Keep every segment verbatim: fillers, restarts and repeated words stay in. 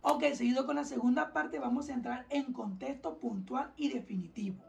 Ok, seguido con la segunda parte vamos a entrar en contexto puntual y definitivo.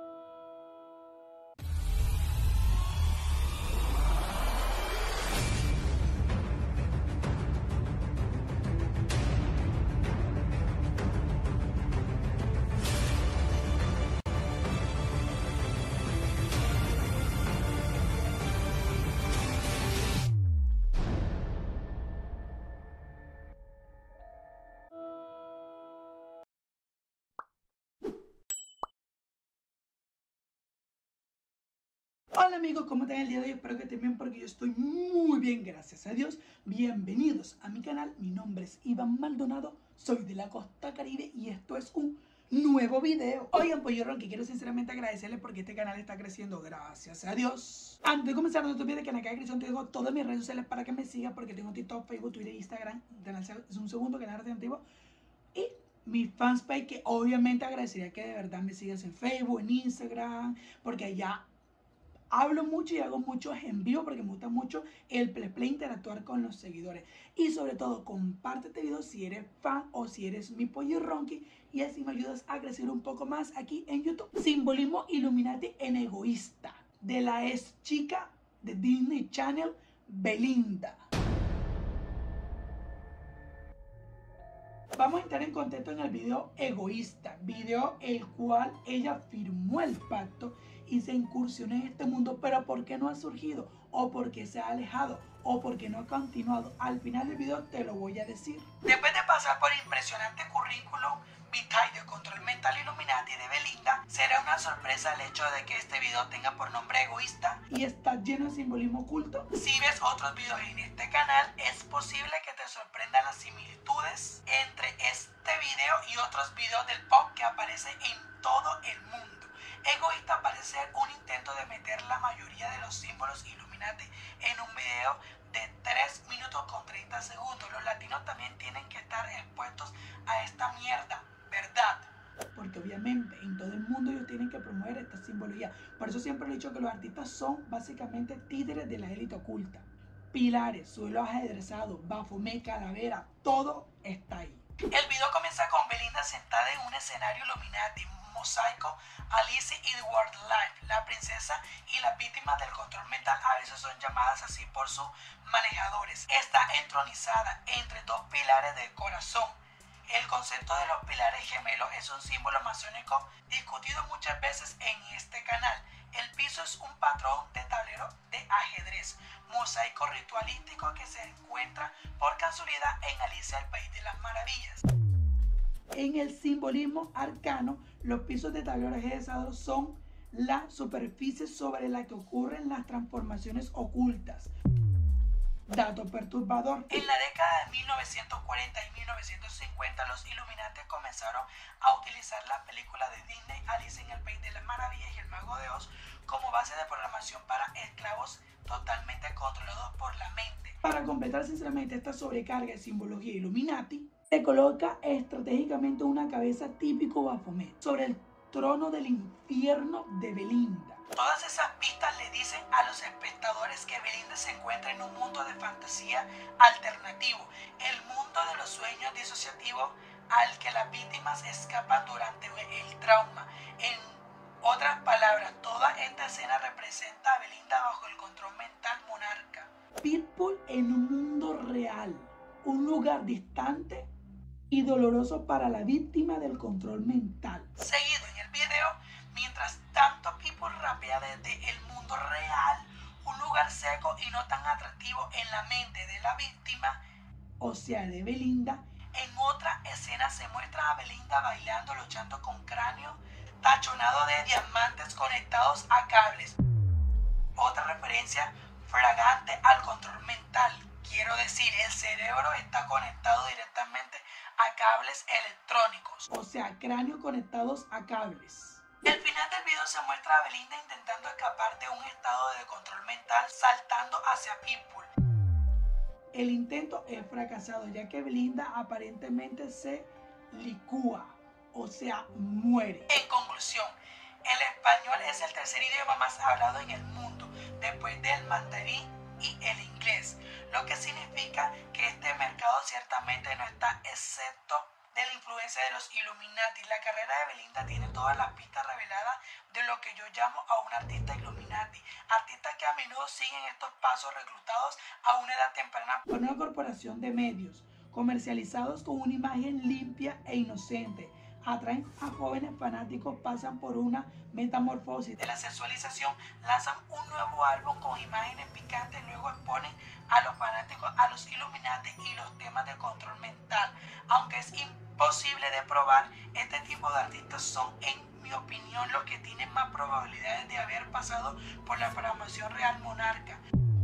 Hola amigos, ¿cómo están el día de hoy? Espero que estén bien porque yo estoy muy bien, gracias a Dios. Bienvenidos a mi canal, mi nombre es Iván Maldonado, soy de la Costa Caribe y esto es un nuevo video. Oigan, Pollo Ron, que quiero sinceramente agradecerles porque este canal está creciendo, gracias a Dios. Antes de comenzar, no te olvides que en la caja de descripción te dejo todas mis redes sociales para que me sigas, porque tengo TikTok, Facebook, Twitter, Instagram, es un segundo canal alternativo y mi fanspage, que obviamente agradecería que de verdad me sigas en Facebook, en Instagram, porque allá hablo mucho y hago muchos en vivo porque me gusta mucho el play play, interactuar con los seguidores. Y sobre todo, comparte este video si eres fan o si eres mi pollo ronqui, y así me ayudas a crecer un poco más aquí en YouTube. Simbolismo Illuminati en egoísta, de la ex chica de Disney Channel, Belinda. Vamos a entrar en contexto en el video egoísta, video el cual ella firmó el pacto y se incursionó en este mundo, pero ¿por qué no ha surgido? ¿O por qué se ha alejado? ¿O por qué no ha continuado? Al final del video te lo voy a decir. Después de pasar por el impresionante currículum vitae de Control Mental Illuminati de Belinda, será una sorpresa el hecho de que este video tenga por nombre egoísta y está lleno de simbolismo oculto. Si ves otros videos en este canal, es posible que te sorprendan las similitudes entre este video y otros videos del pop que aparecen en todo el mundo. Egoísta parece ser un intento de meter la mayoría de los símbolos Illuminati en un video de tres minutos con treinta segundos. Los latinos también tienen que estar expuestos a esta mierda, ¿verdad? Porque obviamente en todo el mundo ellos tienen que promover esta simbología. Por eso siempre he dicho que los artistas son básicamente títeres de la élite oculta. Pilares, suelo ajedrezado, Baphomet, calavera, todo está ahí. El video comienza con Belinda sentada en un escenario Illuminati, mosaico, Alice y The World Life. La princesa y las víctimas del control mental a veces son llamadas así por sus manejadores. Está entronizada entre dos pilares del corazón. El concepto de los pilares gemelos es un símbolo masónico discutido muchas veces en este canal. El piso es un patrón de tablero de ajedrez, mosaico ritualístico que se encuentra por casualidad en Alicia, el País de las Maravillas. En el simbolismo arcano, los pisos de tablero ajedrezados son la superficie sobre la que ocurren las transformaciones ocultas. Dato perturbador: en la década de mil novecientos cuarenta y mil novecientos cincuenta, los Illuminati comenzaron a utilizar la película de Disney Alice en el País de las Maravillas y el Mago de Oz como base de programación para esclavos totalmente controlados por la mente. Para completar sinceramente esta sobrecarga de simbología Illuminati, se coloca estratégicamente una cabeza típico Baphomet sobre el trono del infierno de Belinda. Todas esas pistas le dicen a los espectadores que Belinda se encuentra en un mundo de fantasía alternativo, el mundo de los sueños disociativos al que las víctimas escapan durante el trauma. En otras palabras, toda esta escena representa a Belinda bajo el control mental monarca. Pitbull en un mundo real, un lugar distante y doloroso para la víctima del control mental. Seguido en el video, mientras tanto Pitbull rapea desde el mundo real, un lugar seco y no tan atractivo en la mente de la víctima, o sea de Belinda. En otra escena se muestra a Belinda bailando, luchando con cráneo tachonado de diamantes conectados a cables. Otra referencia flagrante al control mental. Quiero decir, el cerebro está conectado directamente a cables electrónicos, o sea, cráneos conectados a cables. El final del video se muestra a Belinda intentando escapar de un estado de control mental saltando hacia Pitbull. El intento es fracasado, ya que Belinda aparentemente se licúa, o sea, muere. En conclusión, el español es el tercer idioma más hablado en el mundo, después del mandarín y el inglés, lo que significa que este mercado ciertamente no está excepto de la influencia de los Illuminati. La carrera de Belinda tiene todas las pistas reveladas de lo que yo llamo a un artista Illuminati, artistas que a menudo siguen estos pasos reclutados a una edad temprana por una corporación de medios, comercializados con una imagen limpia e inocente. Atraen a jóvenes fanáticos, pasan por una metamorfosis de la sexualización, lanzan un nuevo álbum con imágenes picantes, luego exponen a los fanáticos a los Illuminati y los temas de control mental. Aunque es imposible de probar, este tipo de artistas son, en mi opinión, los que tienen más probabilidades de haber pasado por la programación real monarca.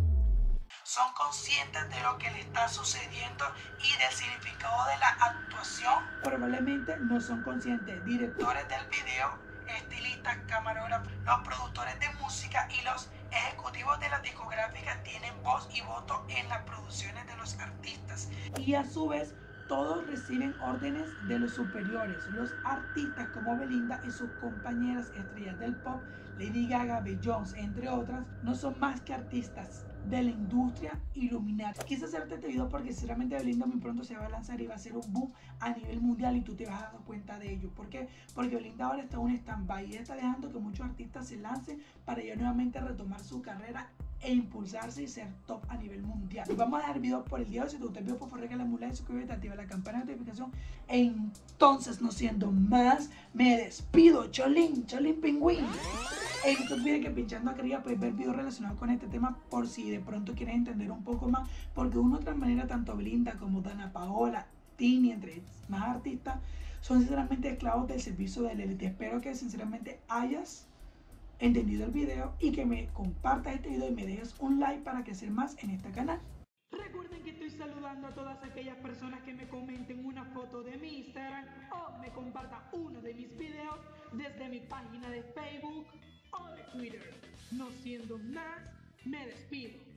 Son conscientes de lo que le está sucediendo y del significado de la actuación. Probablemente no son conscientes. Directores del video, estilistas, camarógrafos, los productores de música y los ejecutivos de las discográficas tienen voz y voto en las producciones de los artistas. Y a su vez, todos reciben órdenes de los superiores. Los artistas como Belinda y sus compañeras estrellas del pop, Lady Gaga, Beyoncé, entre otras, no son más que artistas de la industria Illuminati. Quise hacerte este video porque sinceramente Belinda muy pronto se va a lanzar y va a ser un boom a nivel mundial y tú te vas a dar cuenta de ello. ¿Por qué? Porque Belinda ahora está en un stand-by y está dejando que muchos artistas se lancen para ya nuevamente retomar su carrera e impulsarse y ser top a nivel mundial. Y vamos a dejar el video por el día de hoy. Si te gustó el video, por favor regala un like, suscríbete, activa la campana de notificación. Entonces, no siendo más, me despido. Cholín, Cholín Pingüín. Hey, no te olvides que pinchando acá arriba puedes ver videos relacionados con este tema por si de pronto quieres entender un poco más, porque de una u otra manera tanto Belinda como Dana Paola, Tini, entre más artistas, son sinceramente esclavos del servicio de la élite. Espero que sinceramente hayas entendido el video y que me compartas este video y me dejes un like para crecer más en este canal. Recuerden que estoy saludando a todas aquellas personas que me comenten una foto de mi Instagram o me compartan uno de mis videos desde mi página de Facebook o de Twitter. No siendo más, me despido.